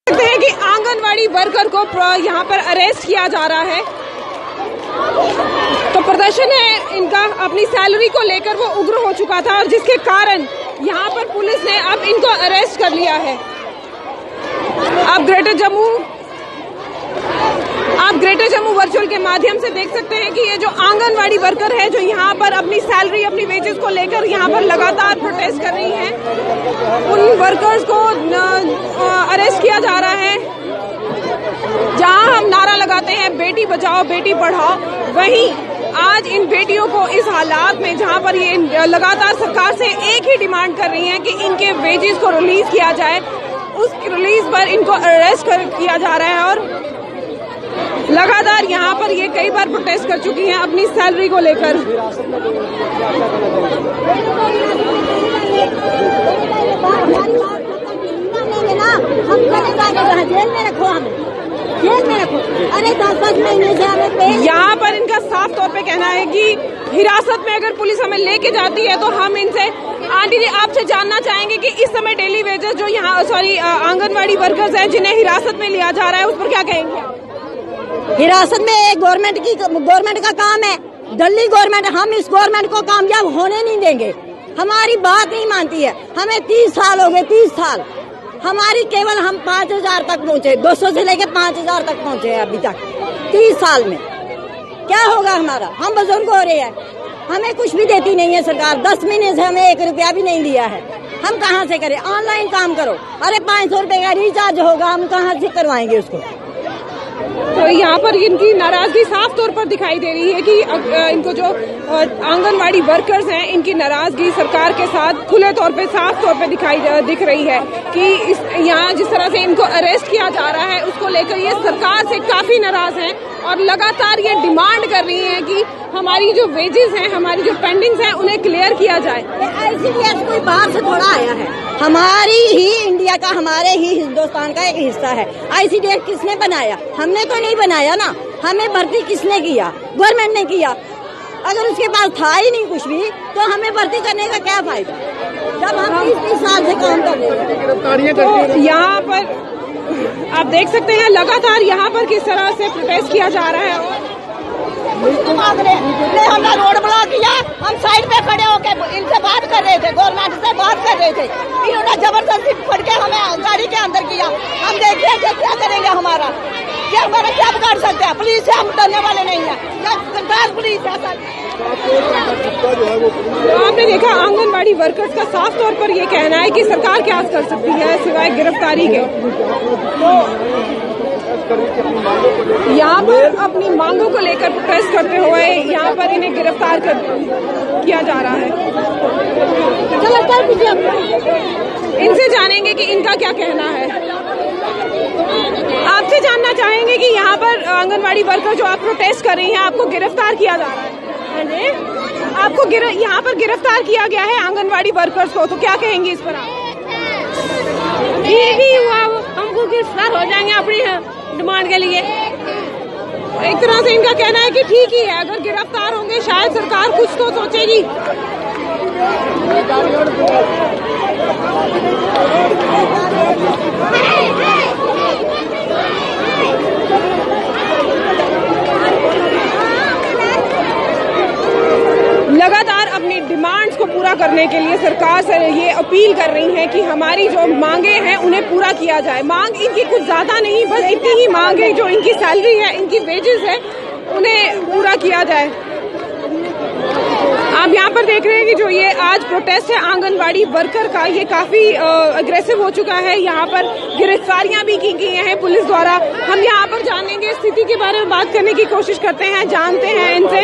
सकते हैं कि आंगनवाड़ी वर्कर को यहाँ पर अरेस्ट किया जा रहा है। तो प्रदर्शन है इनका अपनी सैलरी को लेकर वो उग्र हो चुका था और जिसके कारण यहाँ पर पुलिस ने अब इनको अरेस्ट कर लिया है। आप ग्रेटर जम्मू वर्चुअल के माध्यम से देख सकते हैं कि ये जो आंगनवाड़ी वर्कर है जो यहाँ पर अपनी सैलरी अपनी वेजेस को लेकर यहाँ पर लगातार प्रोटेस्ट कर रही हैं, उन वर्कर्स को अरेस्ट किया जा रहा है। जहाँ हम नारा लगाते हैं बेटी बचाओ बेटी पढ़ाओ, वहीं आज इन बेटियों को इस हालात में जहाँ पर ये लगातार सरकार से एक ही डिमांड कर रही हैं कि इनके वेजेस को रिलीज किया जाए, उस रिलीज पर इनको अरेस्ट किया जा रहा है। और लगातार यहाँ पर ये कई बार प्रोटेस्ट कर चुकी हैं अपनी सैलरी को लेकर। जेल में रखो, हमें जेल में रखो। अरे 10 महीने से हमें यहाँ पर इनका साफ तौर पे कहना है कि हिरासत में अगर पुलिस हमें लेके जाती है तो हम इनसे आंटी जी आपसे जानना चाहेंगे कि इस समय डेली वेजेस जो यहाँ आंगनवाड़ी वर्कर्स हैं जिन्हें हिरासत में लिया जा रहा है उस पर क्या कहेंगे? हिरासत में गवर्नमेंट का काम है, दिल्ली गवर्नमेंट। हम इस गवर्नमेंट को कामयाब होने नहीं देंगे। हमारी बात नहीं मानती है। हमें 30 साल हो गए, 30 साल हमारी केवल हम 5000 तक पहुँचे, 200 से लेके 5000 तक पहुँचे हैं अभी तक 30 साल में। क्या होगा हमारा? हम बुजुर्ग हो रहे हैं, हमें कुछ भी देती नहीं है सरकार। 10 महीने से हमें 1 रुपया भी नहीं दिया है। हम कहाँ से करें? ऑनलाइन काम करो। अरे 500 रुपए का रिचार्ज होगा, हम कहाँ से करवाएंगे उसको? तो यहाँ पर इनकी नाराजगी साफ तौर पर दिखाई दे रही है कि इनको जो आंगनवाड़ी वर्कर्स हैं इनकी नाराजगी सरकार के साथ खुले तौर पे साफ तौर पे दिख रही है कि यहाँ जिस तरह से इनको अरेस्ट किया जा रहा है उसको लेकर ये सरकार से काफी नाराज हैं और लगातार ये डिमांड कर रही हैं कि हमारी जो वेजेस हैं, हमारी जो पेंडिंग्स हैं उन्हें क्लियर किया जाए। ICDS कोई बाहर से थोड़ा आया है, हमारी ही इंडिया का, हमारे ही हिंदुस्तान का एक हिस्सा है। ICDS किसने बनाया? हमने तो नहीं बनाया ना। हमें भर्ती किसने किया? गवर्नमेंट ने किया। अगर उसके पास था ही नहीं कुछ भी तो हमें भर्ती करने का क्या फायदा जब हम 30 साल से काम कर रहे हैं। तो यहाँ पर आप देख सकते हैं लगातार यहाँ पर किस तरह से प्रोटेस्ट किया जा रहा है। हमने रोड ब्लॉक किया, हम साइड पे खड़े होकर इनसे बात कर रहे थे, गवर्नमेंट से बात कर रहे थे। इन्होंने जबरदस्ती फट के हमें गाड़ी के अंदर किया। हम देखिए क्या करेंगे हमारा क्या कर सकते हैं? पुलिस से हम डरने वाले नहीं है, सरकार पुलिस है। तो आपने देखा आंगनवाड़ी वर्कर्स का साफ तौर पर ये कहना है कि सरकार क्या कर सकती है सिवाय गिरफ्तारी के। तो यहाँ पर अपनी मांगों को लेकर प्रोटेस्ट करते हुए यहाँ पर इन्हें गिरफ्तार किया जा रहा है। इनसे जानेंगे कि इनका क्या कहना है। आपसे जानना चाहेंगे कि यहाँ पर आंगनवाड़ी वर्कर जो आप प्रोटेस्ट कर रही हैं आपको गिरफ्तार किया जा रहा है। आपको यहाँ पर गिरफ्तार किया गया है आंगनवाड़ी वर्कर्स को, तो क्या कहेंगे इस पर आप? ठीक ही हुआ, हमको गिरफ्तार हो जाएंगे अपनी डिमांड के लिए। एक तरह से इनका कहना है कि ठीक ही है, अगर गिरफ्तार होंगे शायद सरकार कुछ तो सोचेगी। लगातार अपनी डिमांड्स को पूरा करने के लिए सरकार से ये अपील कर रही हैं कि हमारी जो मांगे हैं उन्हें पूरा किया जाए। मांग इनकी कुछ ज्यादा नहीं, बस इतनी ही मांग है जो इनकी सैलरी है, इनकी वेजेस है, उन्हें पूरा किया जाए। आप यहाँ पर देख रहे हैं कि जो ये आज प्रोटेस्ट है आंगनवाड़ी वर्कर का, ये काफी अग्रेसिव हो चुका है। यहाँ पर गिरफ्तारियां भी की गई हैं पुलिस द्वारा। हम यहाँ पर जानेंगे, स्थिति के बारे में बात करने की कोशिश करते हैं, जानते हैं इनसे।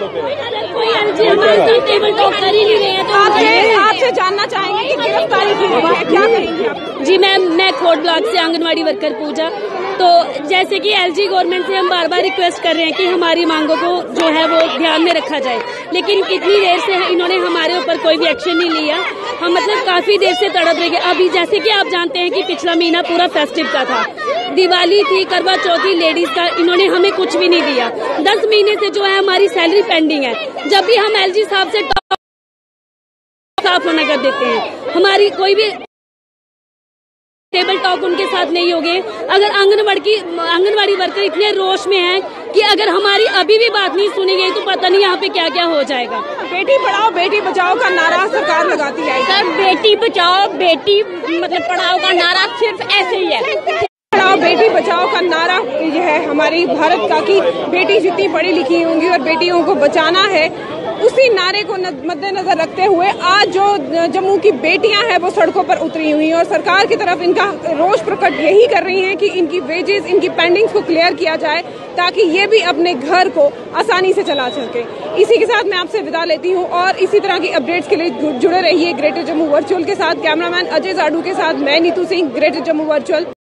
आपसे जानना चाहेंगे कि गिरफ्तारी की गई है, क्या करेंगे आप? जी मैम, मैं खोट ब्लॉक से आंगनवाड़ी वर्कर पूजा। तो जैसे कि LG गवर्नमेंट से हम बार बार रिक्वेस्ट कर रहे हैं कि हमारी मांगों को जो है वो ध्यान में रखा जाए, लेकिन कितनी देर से इन्होंने हमारे ऊपर कोई भी एक्शन नहीं लिया। हम मतलब काफी देर से तड़प रहे हैं। अभी जैसे कि आप जानते हैं कि पिछला महीना पूरा फेस्टिव का था, दिवाली थी, करवा चौथ थी, लेडीज का, इन्होंने हमें कुछ भी नहीं दिया। 10 महीने से जो है हमारी सैलरी पेंडिंग है। जब भी हम LG साहब से साफ होना कर देते हैं, हमारी कोई भी टेबल टॉक उनके साथ नहीं होंगे। अगर आंगनवाड़ी वर्कर इतने रोष में हैं कि अगर हमारी अभी भी बात नहीं सुनी गई तो पता नहीं यहाँ पे क्या क्या हो जाएगा। बेटी पढ़ाओ बेटी बचाओ का नारा सरकार लगाती है। सर बेटी बचाओ बेटी मतलब पढ़ाओ का नारा सिर्फ ऐसे ही है। पढ़ाओ बेटी बचाओ का नारा यह है हमारी भारत का कि बेटी जितनी पढ़ी लिखी होंगी और बेटियों को बचाना है, उसी नारे को मद्देनजर रखते हुए आज जो जम्मू की बेटियां हैं वो सड़कों पर उतरी हुई हैं और सरकार की तरफ इनका रोष प्रकट यही कर रही हैं कि इनकी वेजेस, इनकी पेंडिंग्स को क्लियर किया जाए ताकि ये भी अपने घर को आसानी से चला सके। इसी के साथ मैं आपसे विदा लेती हूं और इसी तरह की अपडेट्स के लिए जुड़े रहिए ग्रेटर जम्मू वर्चुअल के साथ। कैमरामैन अजय जाडू के साथ मैं नीतू सिंह, ग्रेटर जम्मू वर्चुअल।